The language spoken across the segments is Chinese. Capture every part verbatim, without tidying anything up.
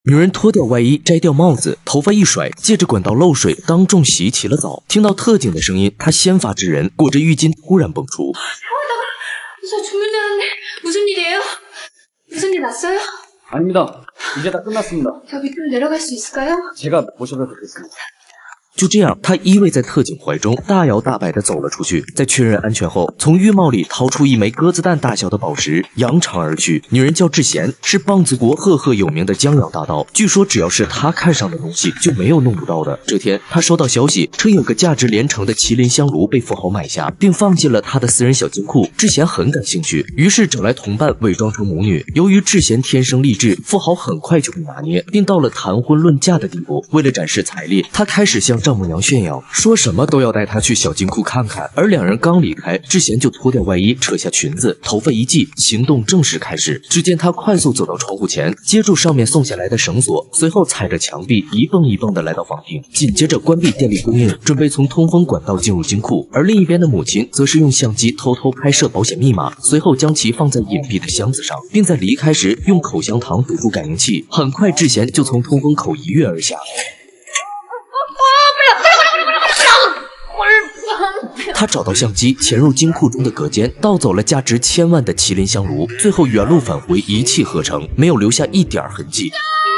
女人脱掉外衣，摘掉帽子，头发一甩，借着管道漏水，当众洗起了澡。听到特警的声音，她先发制人，裹着浴巾突然蹦出。 저 죽는 줄 알았네. 무슨 일이에요? 무슨 일 났어요? 아닙니다. 이제 다 끝났습니다. 저 밑으로 내려갈 수 있을까요? 제가 모셔다 드리겠습니다. 就这样，他依偎在特警怀中，大摇大摆地走了出去。在确认安全后，从浴帽里掏出一枚鸽子蛋大小的宝石，扬长而去。女人叫智贤，是棒子国赫赫有名的江洋大盗。据说，只要是他看上的东西，就没有弄不到的。这天，他收到消息，称有个价值连城的麒麟香炉被富豪买下，并放进了他的私人小金库。智贤很感兴趣，于是找来同伴伪装成母女。由于智贤天生丽质，富豪很快就被拿捏，并到了谈婚论嫁的地步。为了展示财力，他开始向丈母娘炫耀，说什么都要带她去小金库看看。而两人刚离开，智贤就脱掉外衣，扯下裙子，头发一系，行动正式开始。只见她快速走到窗户前，接住上面送下来的绳索，随后踩着墙壁一蹦一蹦的来到房顶，紧接着关闭电力供应，准备从通风管道进入金库。而另一边的母亲则是用相机偷偷拍摄保险密码，随后将其放在隐蔽的箱子上，并在离开时用口香糖堵住感应器。很快，智贤就从通风口一跃而下。 他找到相机，潜入金库中的隔间，盗走了价值千万的麒麟香炉，最后原路返回，一气呵成，没有留下一点痕迹。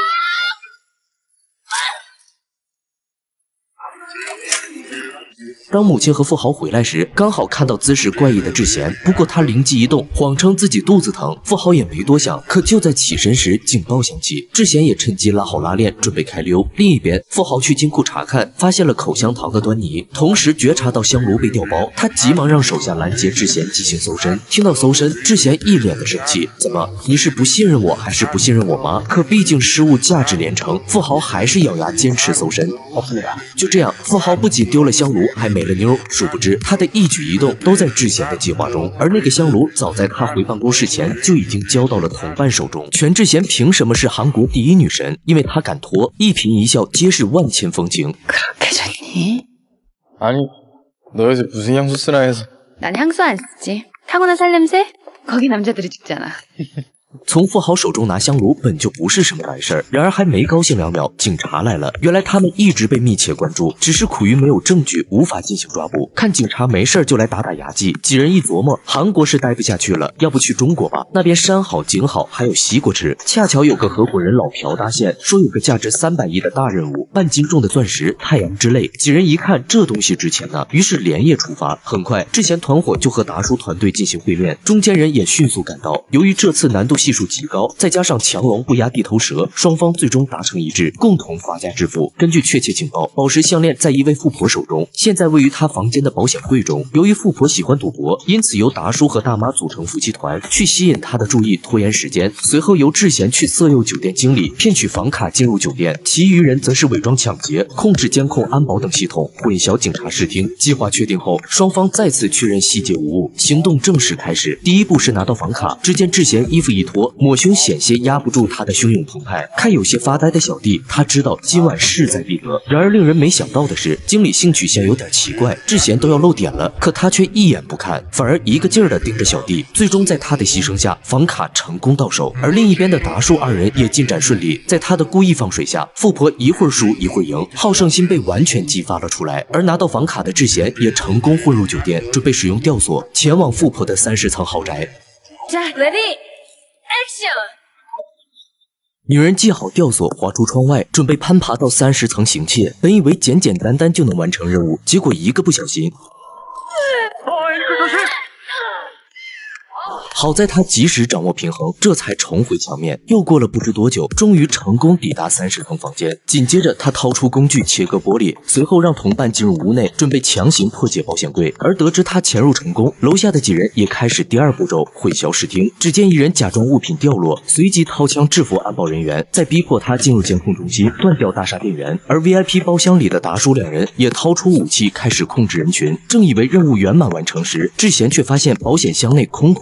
当母亲和富豪回来时，刚好看到姿势怪异的智贤。不过他灵机一动，谎称自己肚子疼。富豪也没多想，可就在起身时，警报响起，智贤也趁机拉好拉链，准备开溜。另一边，富豪去金库查看，发现了口香糖的端倪，同时觉察到香炉被调包，他急忙让手下拦截智贤进行搜身。听到搜身，智贤一脸的生气：“怎么，你是不信任我，还是不信任我吗？”可毕竟失误价值连城，富豪还是咬牙坚持搜身。就这样，富豪不仅丢了香炉，还没了妞，殊不知他的一举一动都在智贤的计划中，而那个香炉早在他回办公室前就已经交到了同伴手中。全智贤凭什么是韩国第一女神？因为她敢脱，一颦一笑皆是万千风情。 아니, 너 요새 무슨 향수 쓰나 해서. 난 향수 안 쓰지. 타고난 살냄새? 거기 남자들이 죽잖아. 从富豪手中拿香炉本就不是什么难事儿，然而还没高兴两秒，警察来了。原来他们一直被密切关注，只是苦于没有证据，无法进行抓捕。看警察没事就来打打牙祭，几人一琢磨，韩国是待不下去了，要不去中国吧？那边山好景好，还有西瓜吃。恰巧有个合伙人老朴搭线，说有个价值三百亿的大任务，半斤重的钻石，太阳之泪。几人一看这东西值钱呢，于是连夜出发。很快，之前团伙就和达叔团队进行会面，中间人也迅速赶到。由于这次难度系数极高，再加上强龙不压地头蛇，双方最终达成一致，共同发家致富。根据确切情报，宝石项链在一位富婆手中，现在位于她房间的保险柜中。由于富婆喜欢赌博，因此由达叔和大妈组成夫妻团，去吸引她的注意，拖延时间。随后由智贤去色诱酒店经理，骗取房卡进入酒店，其余人则是伪装抢劫，控制监控、安保等系统，混淆警察视听。计划确定后，双方再次确认细节无误，行动正式开始。第一步是拿到房卡，只见智贤衣服一脱，抹胸险些压不住他的汹涌澎湃。看有些发呆的小弟，他知道今晚势在必得。然而令人没想到的是，经理性取向有点奇怪，智贤都要露点了，可他却一眼不看，反而一个劲儿地盯着小弟。最终在他的牺牲下，房卡成功到手。而另一边的达叔二人也进展顺利，在他的故意放水下，富婆一会儿输一会儿赢，好胜心被完全激发了出来。而拿到房卡的智贤也成功混入酒店，准备使用吊索前往富婆的三十层豪宅。 자, ready, action! 女人系好吊索，滑出窗外，准备攀爬到三十层行窃。本以为简简单单就能完成任务，结果一个不小心。好在他及时掌握平衡，这才重回墙面。又过了不知多久，终于成功抵达三十层房间。紧接着，他掏出工具切割玻璃，随后让同伴进入屋内，准备强行破解保险柜。而得知他潜入成功，楼下的几人也开始第二步骤混淆视听。只见一人假装物品掉落，随即掏枪制服安保人员，再逼迫他进入监控中心，断掉大厦电源。而 V I P 包厢里的达叔两人也掏出武器，开始控制人群。正以为任务圆满完成时，智贤却发现保险箱内空空如也。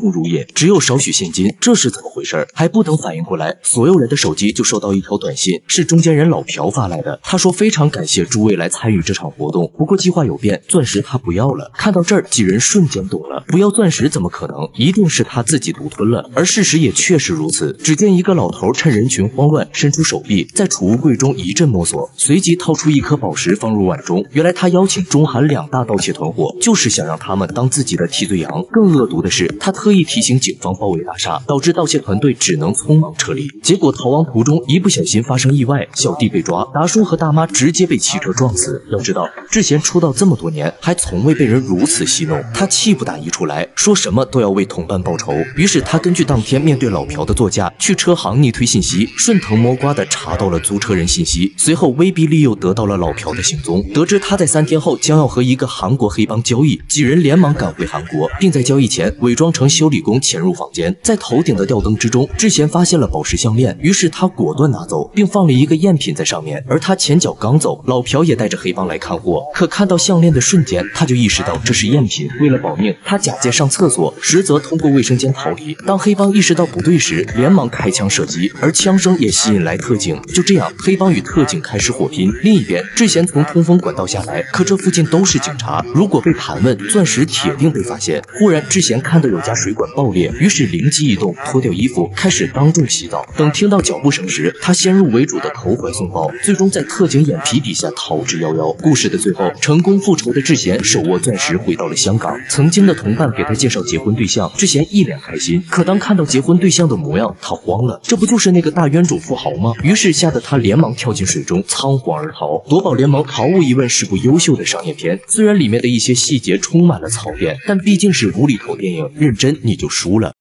面，只有少许现金，这是怎么回事？还不等反应过来，所有人的手机就收到一条短信，是中间人老朴发来的。他说非常感谢诸位来参与这场活动，不过计划有变，钻石他不要了。看到这儿，几人瞬间懂了，不要钻石怎么可能？一定是他自己独吞了。而事实也确实如此。只见一个老头趁人群慌乱，伸出手臂，在储物柜中一阵摸索，随即掏出一颗宝石放入碗中。原来他邀请中韩两大盗窃团伙，就是想让他们当自己的替罪羊。更恶毒的是，他特意提醒警方包围大厦，导致盗窃团队只能匆忙撤离。结果逃亡途中一不小心发生意外，小弟被抓，达叔和大妈直接被汽车撞死。要知道，智贤出道这么多年，还从未被人如此戏弄。他气不打一处来，说什么都要为同伴报仇。于是他根据当天面对老朴的座驾，去车行逆推信息，顺藤摸瓜的查到了租车人信息，随后威逼利诱得到了老朴的行踪。得知他在三天后将要和一个韩国黑帮交易，几人连忙赶回韩国，并在交易前伪装成修理工潜入房间。在头顶的吊灯之中，智贤发现了宝石项链，于是他果断拿走，并放了一个赝品在上面。而他前脚刚走，老朴也带着黑帮来看货，可看到项链的瞬间，他就意识到这是赝品。为了保命，他假借上厕所，实则通过卫生间逃离。当黑帮意识到不对时，连忙开枪射击，而枪声也吸引来特警。就这样，黑帮与特警开始火拼。另一边，智贤从通风管道下来，可这附近都是警察，如果被盘问，钻石铁定被发现。忽然，智贤看到有家水管爆裂，于是灵机一动，脱掉衣服，开始当众洗澡。等听到脚步声时，他先入为主的投怀送抱，最终在特警眼皮底下逃之夭夭。故事的最后，成功复仇的智贤手握钻石回到了香港，曾经的同伴给他介绍结婚对象，智贤一脸开心。可当看到结婚对象的模样，他慌了，这不就是那个大冤种富豪吗？于是吓得他连忙跳进水中，仓皇而逃。夺宝联盟毫无疑问是部优秀的商业片，虽然里面的一些细节充满了槽点，但毕竟是无厘头电影，认真你就输了。